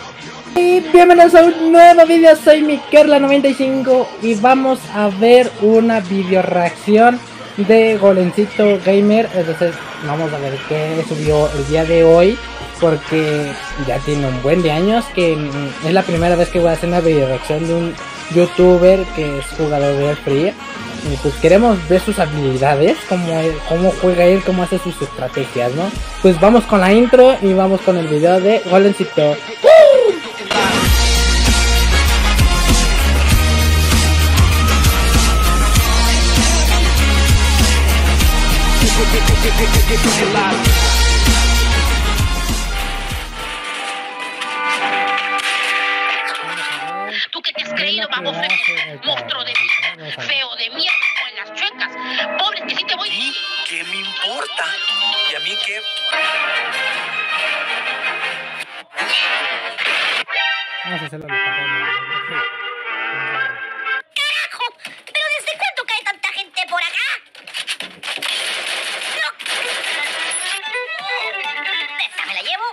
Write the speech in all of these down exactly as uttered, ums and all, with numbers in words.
Y bienvenidos a un nuevo video, soy Mikerla noventa y cinco y vamos a ver una video reacción de Golencito Gamer. Entonces vamos a ver qué subió el día de hoy, porque ya tiene un buen de años que es la primera vez que voy a hacer una video reacción de un youtuber que es jugador de Free. Y pues queremos ver sus habilidades, cómo, cómo juega él, cómo hace sus estrategias, ¿no? Pues vamos con la intro y vamos con el video de Golencito. ¿Tú qué te has creído, baboso? Monstruo de feo de mierda con las chuecas. Pobres que sí te voy. ¿Y qué me importa? ¿Y a mí qué? Vamos a hacerlo. ¡Carajo! ¿Pero desde cuándo cae tanta gente por acá? ¡No! ¿Esta me la llevo?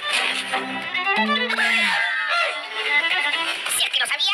Si es que lo sabía.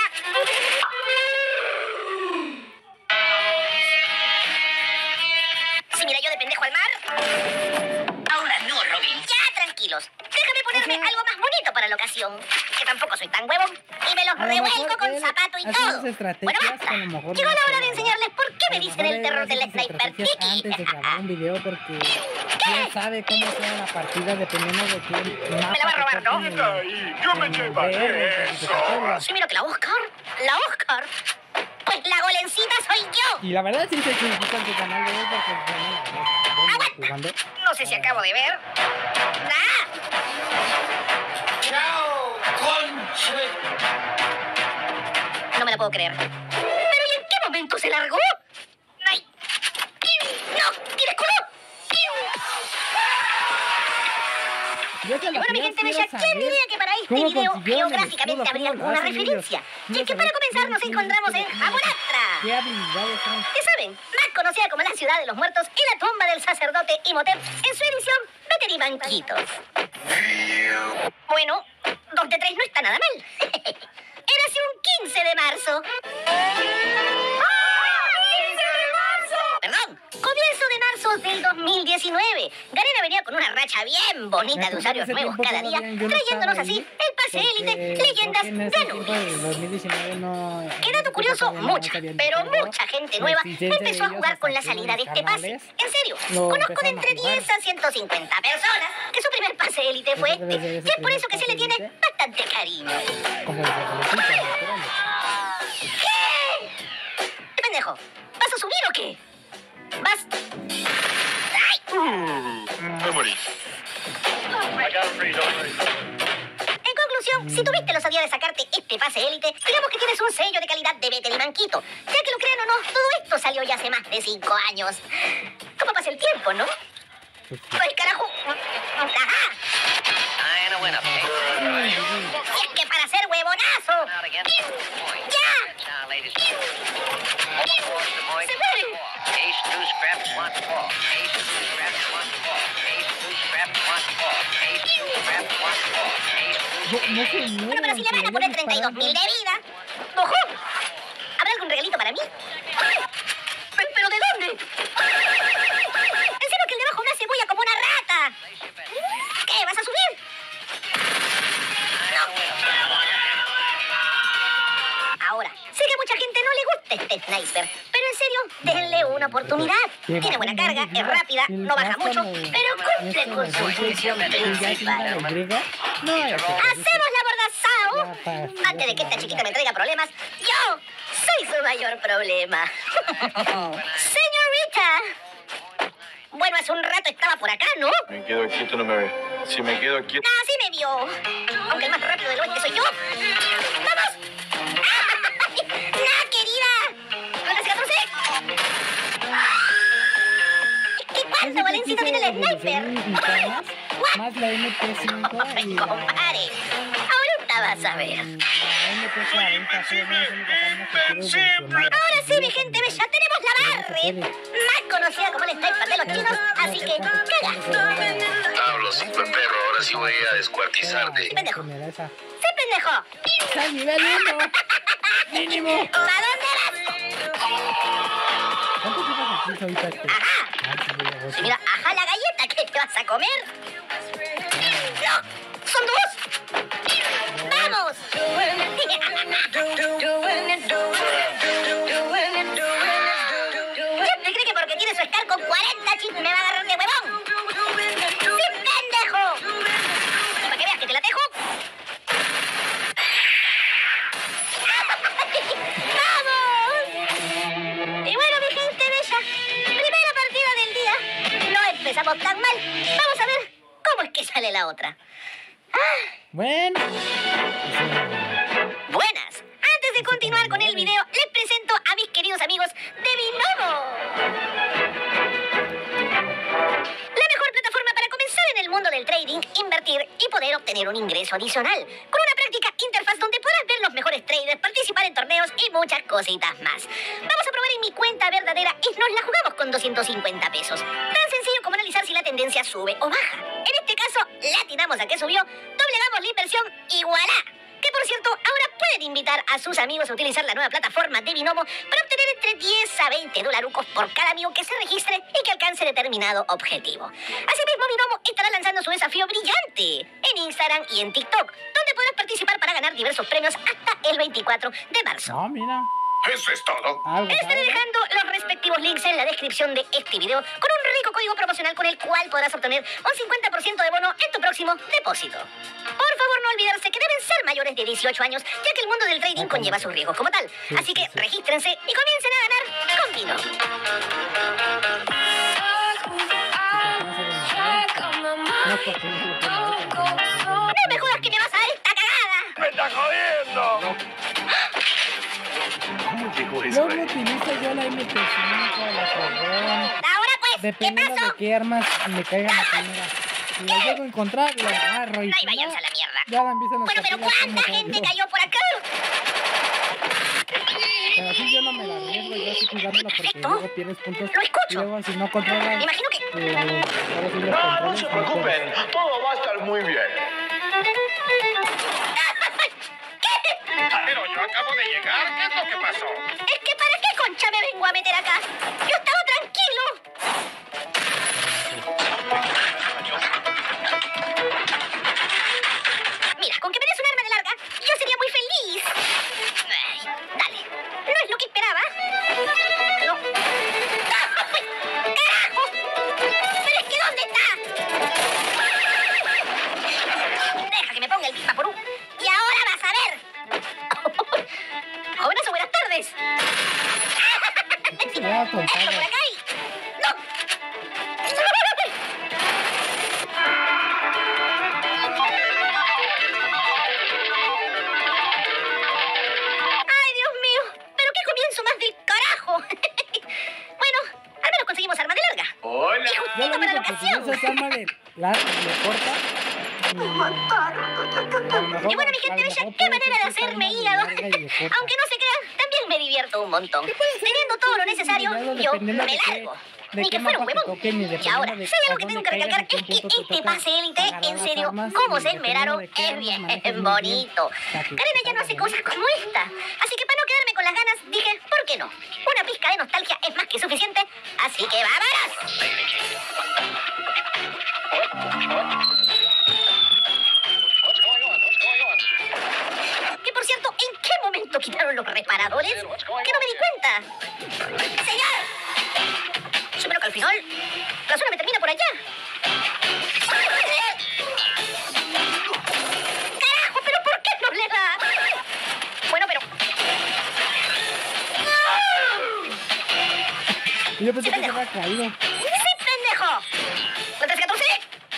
Si mira yo de pendejo al mar. Ahora no, Robin. Ya, tranquilos. Déjame ponerme algo más bonito para la ocasión. Que tampoco soy tan huevón. Y me los revuelco con zapato y todo. Bueno, basta. Llegó la hora de enseñarles por qué me dicen el terror del sniper Tiki. Antes de grabar un video, porque quién sabe cómo sea la partida dependiendo de quién. Me la va a robar, ¿no? Yo me llevaré eso. Sí, mira que la Oscar. La Oscar. Pues la golencita soy yo. Y la verdad sí se significa en su canal de hoy porque bueno, jugando. No sé si acabo de ver. ¡Ah! ¡Chao, conche! No me la puedo creer. ¿Pero y en qué momento se largó? ¡Ay! ¡No! ¿Tienes culo? Y bueno, mi gente bella, ¿quién diría que para este video geográficamente habría alguna referencia? Y es que para comenzar nos encontramos en Jamoratra. ¿Qué habilidades son? ¿Qué saben? Más conocida como la ciudad de los muertos y la tumba del sacerdote Imhotep en su edición Veteribanquitos. Bueno, dos de tres no está nada mal. Érase un quince de marzo. Perdón, comienzo de marzo del dos mil diecinueve. Garena venía con una racha bien bonita de usuarios nuevos cada día, trayéndonos así el pase élite Leyendas de Anubis. Qué dato curioso, mucha, pero mucha gente nueva empezó a jugar con la salida de este pase. En serio, conozco de entre diez a ciento cincuenta personas que su primer pase élite fue este, y es por eso que se le tiene bastante cariño. ¿Qué? Pendejo, ¿vas a subir o qué? ¿Vas? ¡Ay! Me morí. En conclusión, si tuviste la osadía de sacarte este pase élite, digamos que tienes un sello de calidad de Veteribanquito. Ya que lo crean o no, todo esto salió ya hace más de cinco años. ¿Cómo pasa el tiempo, no? ¡Ay, carajo! ¡Ajá! Si es que para ser huevonazo. ¡Ya! ¡Se muere! Bueno, pero si le van a poner treinta y dos mil de vida. ¡Ojo! ¿Habrá algún regalito para mí? ¡Ay! ¿Pero de dónde? En serio que el de abajo una cebolla como una rata. ¿Qué? ¿Vas a subir? No. Ahora, sé que a mucha gente no le gusta este sniper, pero en serio, denle una oportunidad. Tiene buena carga, es rápida, no baja mucho, pero cumple con su función principal. ¡Hacemos la bordazao! Antes de que esta chiquita me traiga problemas, yo soy su mayor problema. Señorita. Bueno, hace un rato estaba por acá, ¿no? Me quedo quieto, no me ve. Si me quedo quieto... Ah, sí me vio. Aunque el más rápido del oeste soy yo. ¡Vamos! ¡Nah, querida! ¿Cuántas catorce? ¿Qué pasa, Valencito? Viene el sniper. Más la M P cinco y la... Compare. Ahorita vas a ver. Ahora sí, mi gente bella, tenemos la Barret, más conocida como el sniper de los chinos, así que caga. Hablo, super perro, ahora sí voy a descuartizarte. Pendejo. Se pendejo! ¡Está al nivel uno! ¡Mínimo! ¿A dónde vas? ¿Cuánto llevas aquí ahorita este? ¡Ajá! Ah, sí, voy a votar. Mira, ajá la galleta que te vas a comer. ¡No! ¡Son dos! ¡Vamos! ¿Te cree que porque tiene su Scar con cuarenta chips me va a agarrar de huevón? ¡Sí, pendejo! Para que veas que te la dejo. ¡Vamos! Y bueno, mi gente bella, primera partida del día. No empezamos tan mal. Vamos a ver cómo es que sale la otra. Bueno. Buenas. Antes de continuar con el video, les presento a mis queridos amigos de Binomo. La mejor plataforma para comenzar en el mundo del trading, invertir y poder obtener un ingreso adicional. Con una práctica interfaz donde podrás ver los mejores traders, participar en torneos y muchas cositas más. Vamos a probar en mi cuenta verdadera y nos la jugamos con doscientos cincuenta pesos. Tan sencillo como analizar si la tendencia sube o baja. En este caso, la atinamos a que subió, doblegamos la inversión y ¡voilá! Que por cierto, ahora pueden invitar a sus amigos a utilizar la nueva plataforma de Binomo para obtener entre diez a veinte dolarucos por cada amigo que se registre y que alcance determinado objetivo. Asimismo, Binomo estará lanzando su desafío brillante en Instagram y en TikTok, donde podrás participar para ganar diversos premios hasta el veinticuatro de marzo. No, mira. Eso es todo. Algo, Estaré ¿sabes? dejando los respectivos links en la descripción de este video con un rico código promocional con el cual podrás obtener un cincuenta por ciento de bono en tu próximo depósito. Por favor, no olvidarse que deben ser mayores de dieciocho años, ya que el mundo del trading conlleva sus riesgos como tal. Sí, Así sí, que sí. regístrense y comiencen a ganar con Binomo. No, porque no se lo puedo ver, porque no- No me jodas que me vas a dar esta cagada. ¡Me está jodiendo! ¿Cómo llegó eso, Luego eh? utilizo yo la M P cinco, la Carbón. Ahora pues, ¿qué Dependiendo pasó? de qué armas me caigan la primera. Si la llego a encontrar, la agarro y Ay, si no, váyanse a la mierda. ya la empiezan a Bueno, pero partir ¿cuánta como gente cayó. cayó por acá? Pero así yo no me la arriesgo, yo así jugándola porque Perfecto. luego pierdes puntos. Lo escucho. Y luego si no controlas, Me imagino que... eh, ahora sí los No, no controles, se no preocupen. Todo va a estar muy bien. Pero yo acabo de llegar. ¿Qué es lo que pasó? Es que ¿para qué concha me vengo a meter acá? Yo estaba tranquilo. Mira, con que me des un arma de larga, yo sería muy feliz. Ay, dale. No es lo que esperaba. No. ¡Ay! ¡Carajo! ¿Pero es que dónde está? Deja que me ponga el pipa-porú. Y ahora vas a ver. Jóvenes, buenas tardes. se vea ¡Esto contado. por acá y... ¡No! ¡Ay, Dios mío! ¿Pero qué comienzo más del carajo? Bueno, al menos conseguimos arma de larga. Hola. Y Yo justito lo para la único que ocasión. utilizo es arma de la de corta. Y bueno, mi gente bella, qué manera de hacerme hígado. Aunque no se crean, también me divierto un montón. Teniendo todo lo necesario, yo me largo. Ni que fuera un huevón. Y ahora, si hay algo que tengo que recalcar es que este pase élite, en serio, cómo se esmeraron, es bien bonito. Karena ya no hace cosas como esta. Así que para no quedarme con las ganas, dije, ¿por qué no? Una pizca de nostalgia es más que suficiente, así que vámonos. Que por cierto, ¿en qué momento quitaron los reparadores? Que no me di cuenta. ¡Señor! Sí, pero que al final la zona me termina por allá. ¡Carajo! ¿Pero por qué no le da? Bueno, pero... Y yo pensé que se había caído. ¡Sí, pendejo! ¿La tres catorce?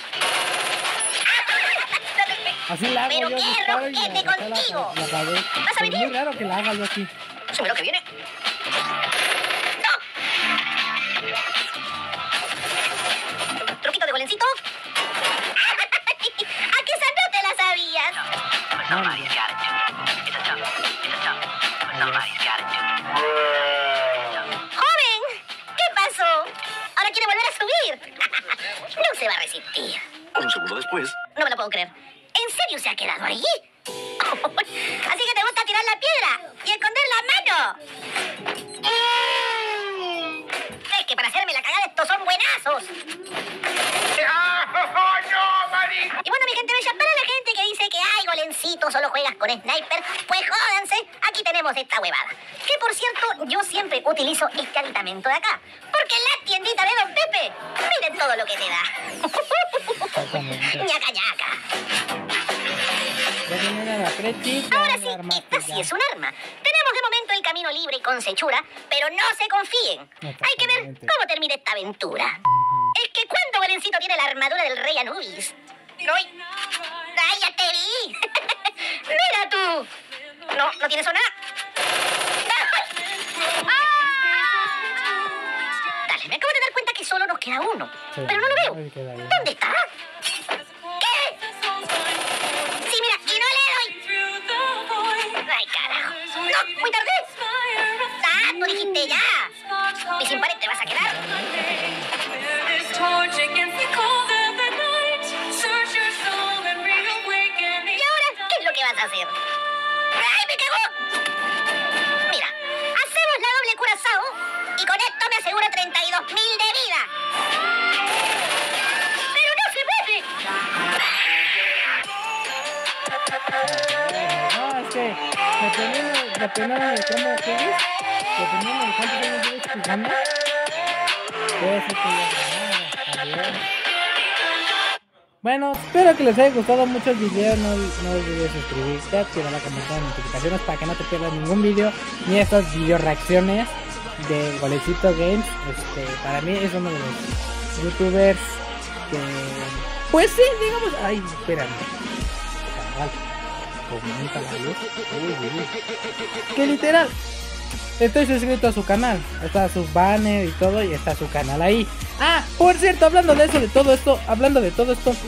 Así la hago Pero yo, qué disparo y la, roquete la, la, contigo. la apagué. ¿Vas a Es muy venir? raro que la haga yo así. Sube lo que viene. ¡No! ¿Truquito de golencito? ¿A qué esa no te la sabías? No, no. ¡Joven! ¿Qué pasó? ¿Ahora quiere volver a subir? No se va a resistir. Un segundo después. No me lo puedo creer. ¿En serio se ha quedado ahí? Oh, Así que te gusta tirar la piedra y esconder la mano. Es que para hacerme la cagada estos son buenazos. ¡No, Mari! Y bueno, mi gente bella, para la gente que dice que ay, Golencito, solo juegas con Sniper, pues jódanse, aquí tenemos esta huevada. Que por cierto, yo siempre utilizo este aditamento de acá. Porque en la tiendita de Don Pepe, miren todo lo que te da. ñaca, ñaca. Ahora sí, esta sí es un arma. Tenemos de momento el camino libre y con sechura, pero no se confíen. Hay que ver cómo termina esta aventura. Es que cuando Golencito tiene la armadura del rey Anubis. No, ¡ay, ya te vi! ¡Mira tú! No, no tienes nada. Dale, me acabo de dar cuenta que solo nos queda uno. Sí, pero no lo veo. no, ¿Dónde está? ¿Qué? Sí, mira, y no le doy. Ay, carajo. No, muy tarde. Ah, tú dijiste ya. Y sin pared te vas a quedar. ¿Y ahora qué es lo que vas a hacer? ¡Ay, me cagó! Mira, hacemos la doble curazao y con esto me aseguro treinta y dos mil de vida. ¡Pero no se puede! No, es que dependiendo, dependiendo de cómo juegues, dependiendo de cuántos años lleves jugando, puede ser que ya también. Bueno, espero que les haya gustado mucho el video. No, no olvides suscribirte, activar la campana de notificaciones para que no te pierdas ningún video ni estas video reacciones de Golencito Games. Este, para mí es uno de los youtubers que, pues sí, digamos, ay, espérame, comunica la luz, uy, uy. Que literal, estoy suscrito a su canal, está su banner y todo, y está su canal ahí. Ah, por cierto, hablando de eso, de todo esto, hablando de todo esto,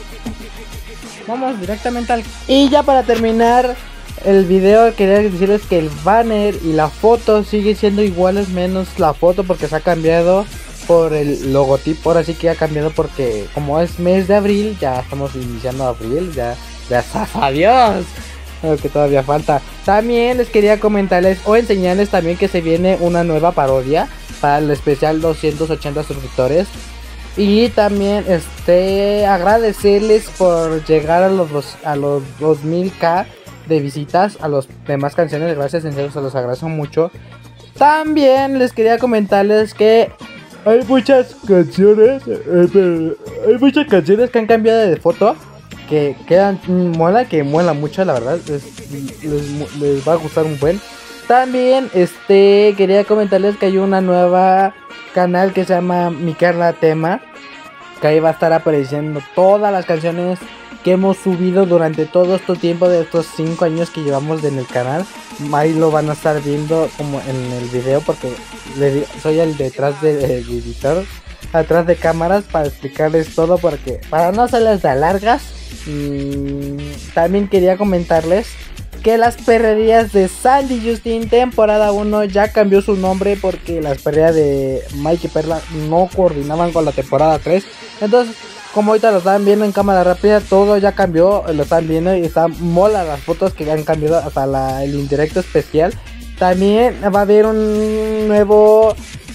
vamos directamente al... Y ya para terminar el video, quería decirles que el banner y la foto sigue siendo iguales, menos la foto porque se ha cambiado por el logotipo. Ahora sí que ha cambiado porque como es mes de abril, ya estamos iniciando abril, ya, gracias a Dios. Que todavía falta. También les quería comentarles o enseñarles también que se viene una nueva parodia para el especial doscientos ochenta suscriptores. Y también este agradecerles por llegar a los, a los dos mil k de visitas a las demás canciones. Gracias, en serio, se los agradezco mucho. También les quería comentarles que hay muchas canciones, eh, hay muchas canciones que han cambiado de foto, que quedan, mola, que mola mucho, la verdad, les, les, les va a gustar un buen. También, este, quería comentarles que hay una nueva canal que se llama Mi Carla Tema, que ahí va a estar apareciendo todas las canciones que hemos subido durante todo este tiempo de estos cinco años que llevamos en el canal. Ahí lo van a estar viendo como en el video, porque le, soy el detrás del de editor, atrás de cámaras, para explicarles todo, porque para no hacerles de largas. Y también quería comentarles que las perrerías de Sandy Justin temporada uno ya cambió su nombre, porque las perrerías de Mike y Perla no coordinaban con la temporada tres. Entonces, como ahorita lo están viendo en cámara rápida, todo ya cambió, lo están viendo y están mola las fotos que han cambiado, hasta la, el indirecto especial. También va a haber un nuevo,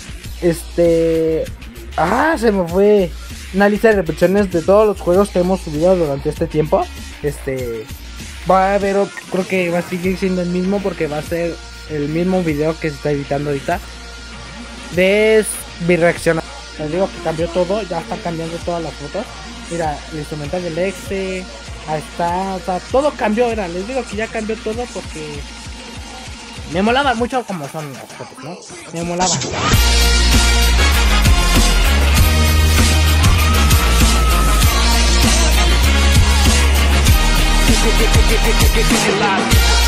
este, ah, se me fue, una lista de reproducciones de todos los juegos que hemos subido durante este tiempo. Este, va a haber, creo que va a seguir siendo el mismo, porque va a ser el mismo video que se está editando ahorita de mi reacción. Les digo que cambió todo, ya están cambiando todas las fotos. Mira, el instrumental del Exe, ahí está, o sea, todo cambió. Mira, les digo que ya cambió todo porque me molaba mucho como son las fotos, ¿no? Me molaba. Get, get, get, get, get, get, get, get, get,